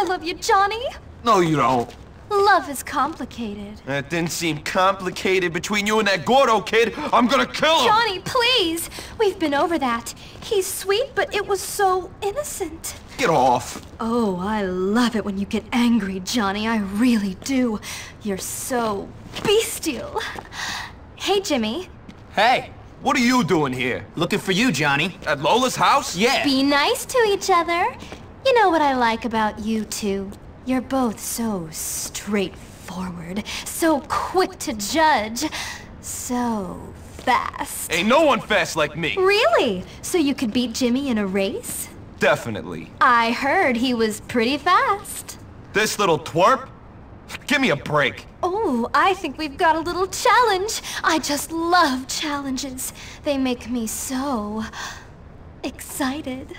love you, Johnny. No, you don't. Love is complicated. That didn't seem complicated between you and that Gordo kid. I'm gonna kill him! Johnny, please! We've been over that. He's sweet, but it was so innocent. Get off. Oh, I love it when you get angry, Johnny. I really do. You're so bestial. Hey, Jimmy. Hey, What are you doing here? looking for you, Johnny. At Lola's house? Yeah. Be nice to each other. You know what I like about you two? You're both so straightforward, so quick to judge, so fast. Ain't no one fast like me. Really? So you could beat Jimmy in a race? Definitely. I heard he was pretty fast. This little twerp? Give me a break. Oh, I think we've got a little challenge. I just love challenges. They make me so excited.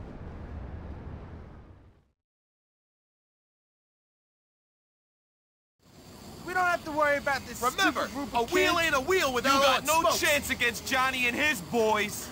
We don't have to worry about this Remember, stupid group a of wheel kids. ain't a wheel without You got no smoked. chance against Johnny and his boys.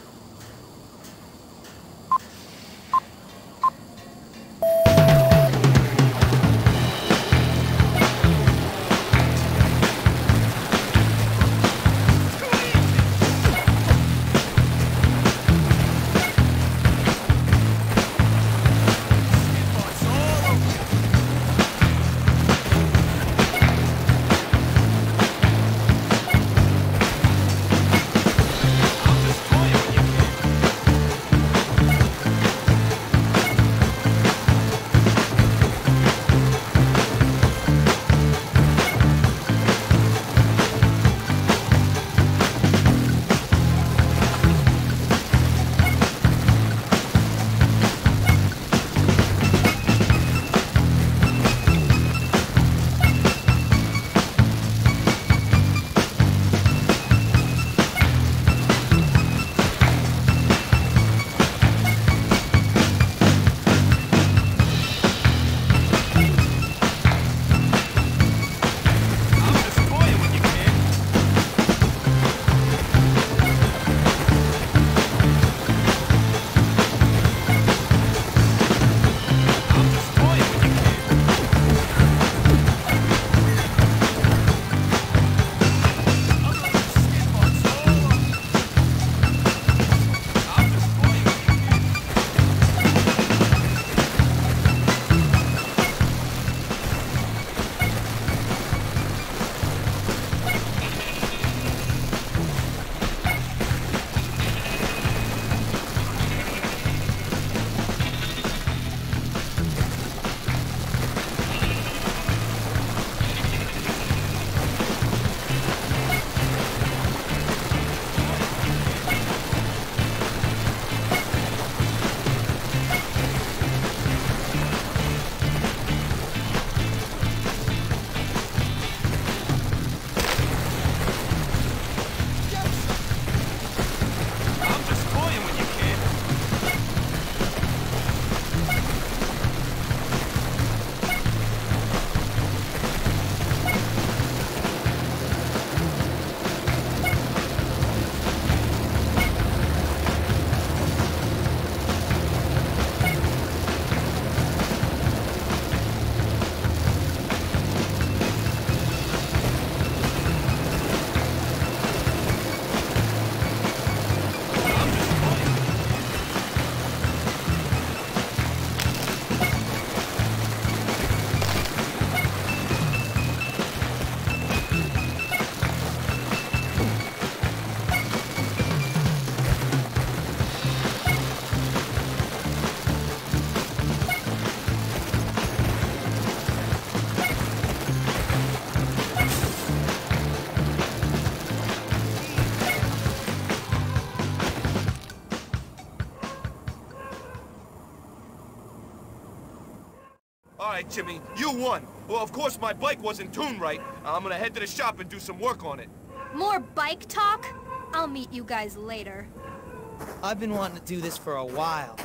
All right, Jimmy, you won. Well, of course, my bike wasn't tuned right. I'm gonna head to the shop and do some work on it. More bike talk? I'll meet you guys later. I've been wanting to do this for a while.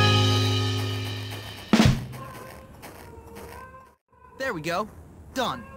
There we go. Done.